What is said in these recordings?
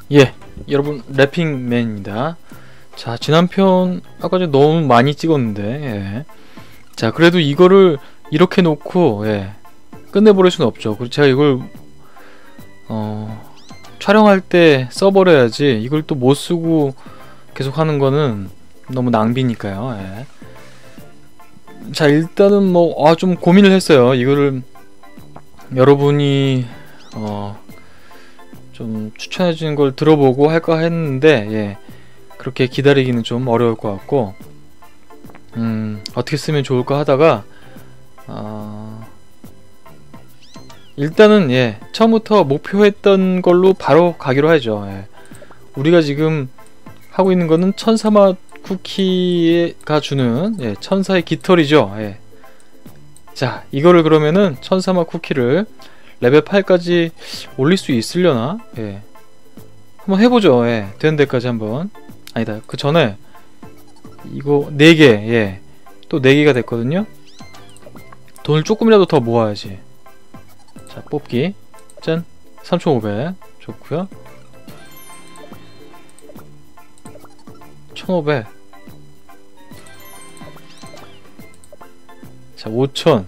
예, 여러분 래핑맨입니다. 자, 지난 편 아까 전에 너무 많이 찍었는데 예. 자, 그래도 이거를 이렇게 놓고 예, 끝내버릴 수는 없죠. 그리고 제가 이걸 촬영할 때 써버려야지 이걸 또 못쓰고 계속 하는 거는 너무 낭비니까요. 예. 자, 일단은 뭐 좀 고민을 했어요. 이거를 여러분이 좀 추천해주는 걸 들어보고 할까 했는데 예, 그렇게 기다리기는 좀 어려울 것 같고 어떻게 쓰면 좋을까 하다가 일단은 예, 처음부터 목표했던 걸로 바로 가기로 하죠. 예. 우리가 지금 하고 있는 거는 천사맛 쿠키가 주는 예, 천사의 깃털이죠. 예. 자, 이거를 그러면은 천사맛 쿠키를 레벨 8까지 올릴 수 있으려나? 예. 한번 해보죠. 예. 되는 데까지 한번. 아니다. 그 전에 이거 4개. 예. 또 4개가 됐거든요. 돈을 조금이라도 더 모아야지. 자, 뽑기. 짠. 3,500. 좋고요. 1,500. 자, 5,000.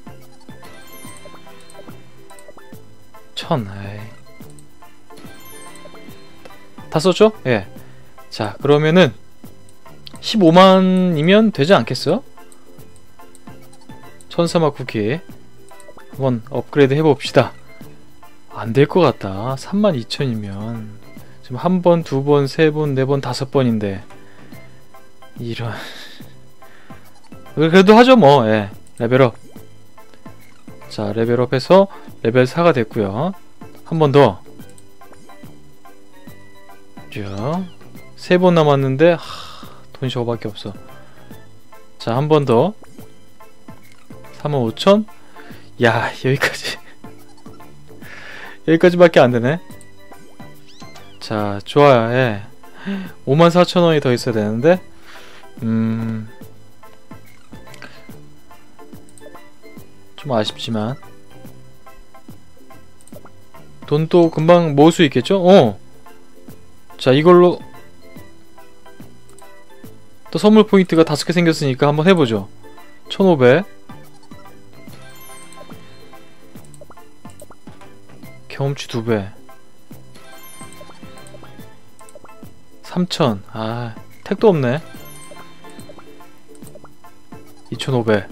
1,000. 에이. 다 썼죠? 예. 자, 그러면은 15만이면 되지 않겠어? 천사맛 쿠키 한번 업그레이드 해봅시다. 안 될 것 같다. 32,000이면 지금 한 번, 두 번, 세 번, 네 번, 5번인데 이런. 그래도 하죠 뭐. 예. 레벨업. 자, 레벨업해서 레벨 4가 됐고요. 한 번 더. 쭉. 3번 남았는데 돈이 저거밖에 없어. 자, 한 번 더. 45,000. 야, 여기까지. 여기까지밖에 안 되네. 자, 좋아요. 예. 54,000원이 더 있어야 되는데 좀 아쉽지만 돈 또 금방 모을 수 있겠죠? 자, 이걸로 또 선물 포인트가 5개 생겼으니까 한번 해보죠. 1,500. 경험치 2배. 3,000. 아, 택도 없네. 2,500.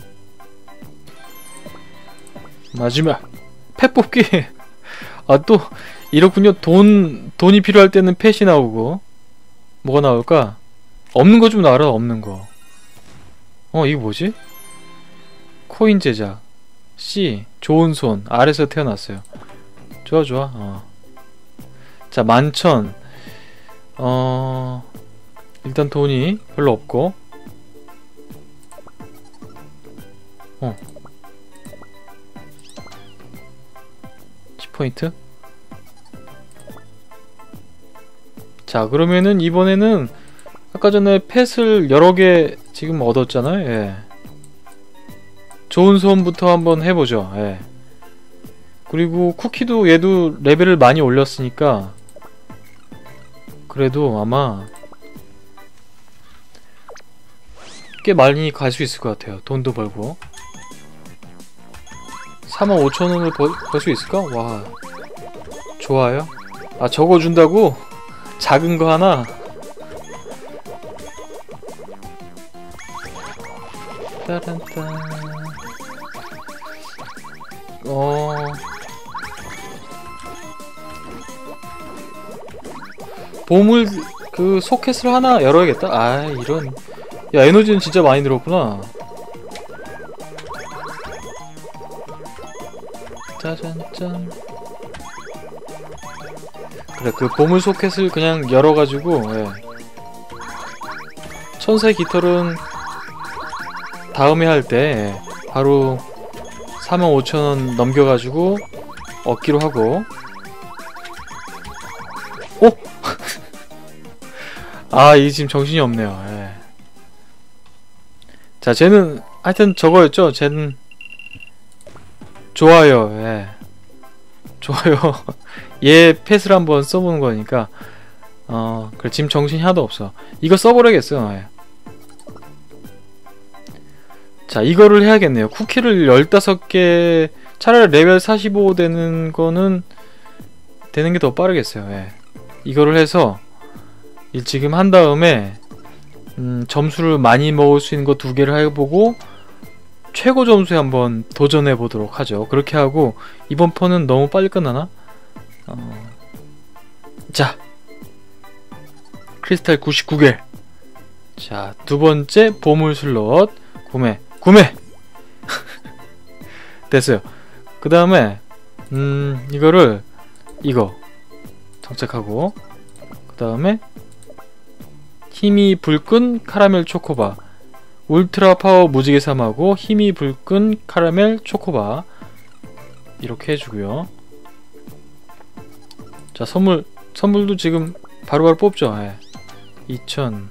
마지막 펫 뽑기. 아, 또 이렇군요. 돈이 필요할 때는 펫이 나오고. 뭐가 나올까? 없는 거 좀 나와라. 없는 거. 이거 뭐지? 코인 제작. C. 좋은 손. 아래서 태어났어요. 좋아 좋아. 자, 11,000. 일단 돈이 별로 없고. 10포인트. 자, 그러면은 이번에는 아까 전에 펫을 여러 개 지금 얻었잖아요. 예. 좋은 소원부터 한번 해보죠. 예. 그리고 쿠키도 얘도 레벨을 많이 올렸으니까 그래도 아마 꽤 많이 갈 수 있을 것 같아요. 돈도 벌고. 45,000원을 벌 수 있을까? 와, 좋아요. 아, 저거 준다고? 작은 거 하나? 따란따. 보물 그 소켓을 하나 열어야겠다. 아, 이런. 야, 에너지는 진짜 많이 늘었구나. 짜잔짠. 그래, 그 보물 소켓을 그냥 열어가지고 예. 천사의 깃털은 다음에 할 때 바로 45,000원 넘겨가지고 얻기로 하고. 아, 이게 지금 정신이 없네요. 예. 자, 쟤는 하여튼 저거였죠. 쟤는 좋아요. 예. 좋아요. 얘 펫을 한번 써보는 거니까 그래 지금 정신이 하나도 없어. 이거 써버려야겠어. 예. 자, 이거를 해야겠네요. 쿠키를 15개, 차라리 레벨 45 되는 거는 되는 게 더 빠르겠어요. 예. 이거를 해서 지금 한 다음에 점수를 많이 먹을 수 있는 거 2개를 해보고 최고 점수에 한번 도전해 보도록 하죠. 그렇게 하고 이번 턴은 너무 빨리 끝나나? 자, 크리스탈 99개. 자, 두 번째 보물 슬롯 구매 됐어요. 그 다음에 이거를 이거 장착하고, 그 다음에 힘이 불끈 카라멜 초코바, 울트라 파워 무지개 삼하고 힘이 불끈 카라멜 초코바 이렇게 해주고요. 자, 선물도 지금 바로바로 뽑죠. 예. 2000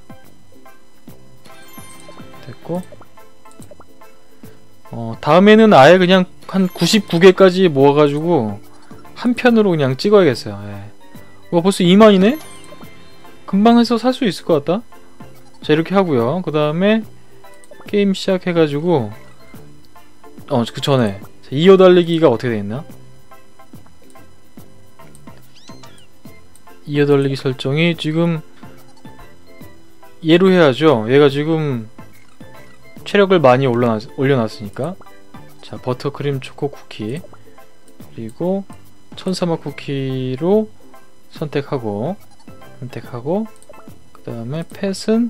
됐고, 다음에는 아예 그냥 한 99개까지 모아가지고 한 편으로 그냥 찍어야겠어요. 예. 와, 벌써 2만이네? 금방 해서 살 수 있을 것 같다. 자, 이렇게 하고요. 그 다음에 게임 시작해가지고 그 전에 이어달리기가 어떻게 되어있나? 이어달리기 설정이 지금 얘로 해야죠. 얘가 지금 체력을 많이 올려놨으니까. 자, 버터크림 초코 쿠키 그리고 천사맛 쿠키로 선택하고 그 다음에 펫은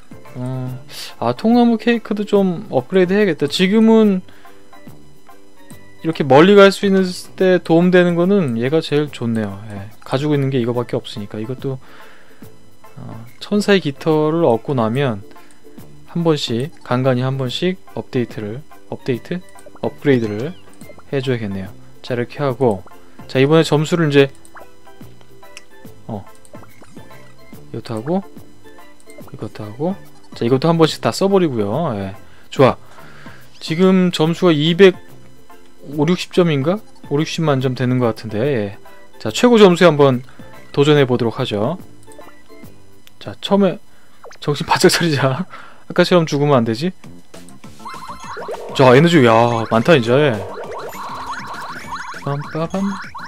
통나무 케이크도 좀 업그레이드 해야겠다. 지금은 이렇게 멀리 갈 수 있는 때 도움되는 거는 얘가 제일 좋네요. 예. 가지고 있는 게 이거밖에 없으니까. 이것도 천사의 깃털을 얻고 나면 한 번씩, 간간히 한 번씩 업그레이드를 해줘야겠네요. 자, 이렇게 하고, 자, 이번에 점수를 이제 이것도 하고, 자, 이것도 한 번씩 다 써버리고요. 예. 좋아. 지금 점수가 60점인가? 60만 점 되는 것 같은데. 예. 자, 최고 점수에 한번 도전해 보도록 하죠. 자, 처음에 정신 바짝 차리자. 아까처럼 죽으면 안 되지? 자, 에너지, 야, 많다, 이제. 빰빠밤.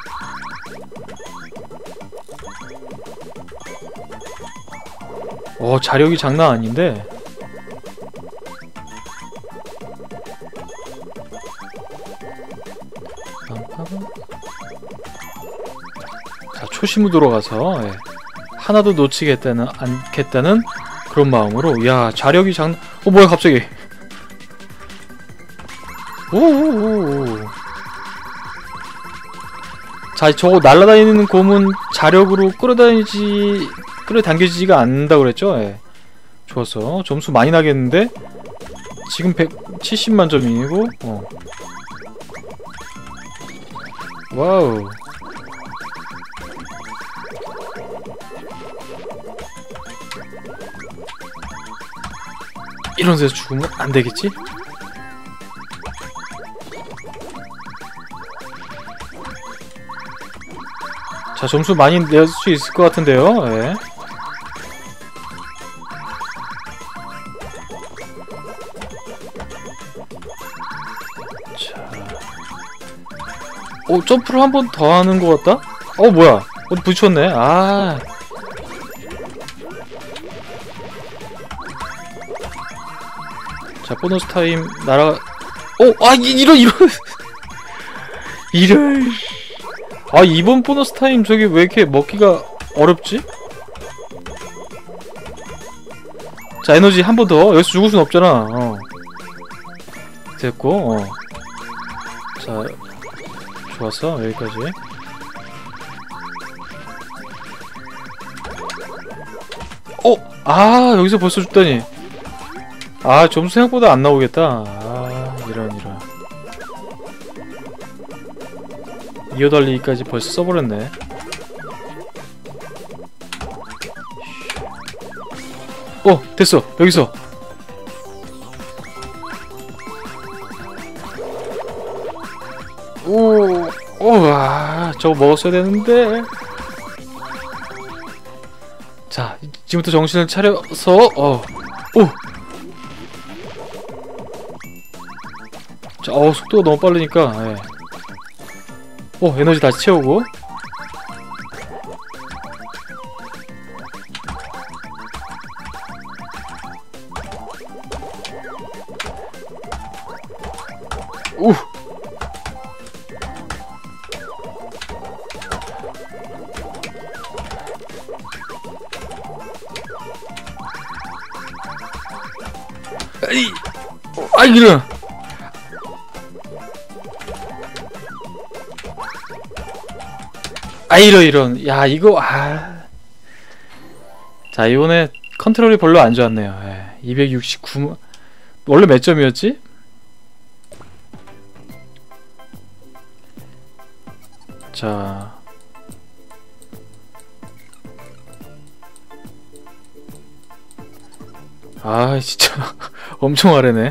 자력이 장난 아닌데. 자, 초심으로 돌아가서, 예. 하나도 놓치지 않겠다는 그런 마음으로. 야, 자력이 장난. 뭐야, 갑자기. 오오오. 자, 저거 날아다니는 곰은 자력으로 끌어당겨지지가 않는다고 그랬죠? 예. 좋았어. 점수 많이 나겠는데? 지금 170만 점이고, 와우. 이런 데서 죽으면 안 되겠지? 자, 점수 많이 낼 수 있을 것 같은데요. 예. 자, 점프를 한 번 더 하는 것 같다? 뭐야? 어디 부딪혔네. 아. 자, 보너스 타임 날아가. 이런 이런. 이번 보너스 타임 저기 왜 이렇게 먹기가 어렵지? 자, 에너지 한 번 더. 여기서 죽을 순 없잖아. 됐고. 자, 좋았어. 여기까지. 여기서 벌써 죽다니. 점수 생각보다 안 나오겠다. 이런. 이어달리기까지 벌써 써버렸네. 됐어. 여기서. 저거 먹었어야 되는데. 지금부터 정신을 차려서 오! 자, 속도가 너무 빠르니까 예. 에너지 다시 채우고 오! 이런! 이런. 야, 이거, 자, 이번에 컨트롤이 별로 안 좋았네요. 269, 원래 몇 점이었지? 자. 진짜. 엄청 아래네.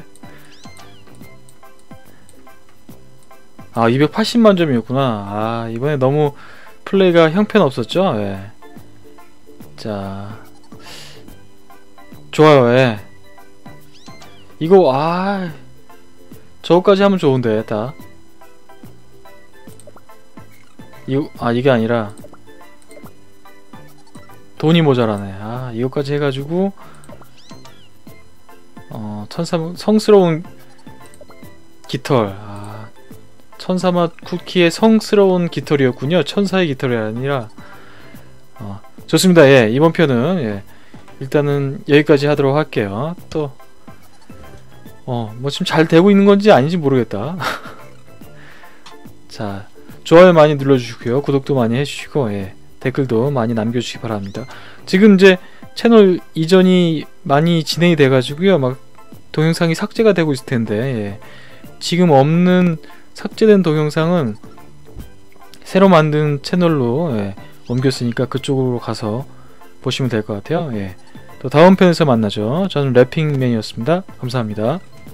280만 점이었구나. 이번에 너무 플레이가 형편없었죠? 예. 자. 좋아요, 이거, 저거까지 하면 좋은데, 딱. 이게 아니라, 돈이 모자라네. 이거까지 해가지고, 성스러운 깃털. 천사맛 쿠키의 성스러운 깃털이었군요. 천사의 깃털이 아니라. 좋습니다. 이번 편은 일단은 여기까지 하도록 할게요. 또 뭐 지금 잘 되고 있는 건지 아닌지 모르겠다. 자, 좋아요 많이 눌러주시고요. 구독도 많이 해주시고 댓글도 많이 남겨주시기 바랍니다. 지금 이제 채널 이전이 많이 진행이 돼가지고요. 막 동영상이 삭제가 되고 있을 텐데 지금 없는 삭제된 동영상은 새로 만든 채널로 옮겼으니까 그쪽으로 가서 보시면 될 것 같아요. 또 다음 편에서 만나죠. 저는 래핑맨이었습니다. 감사합니다.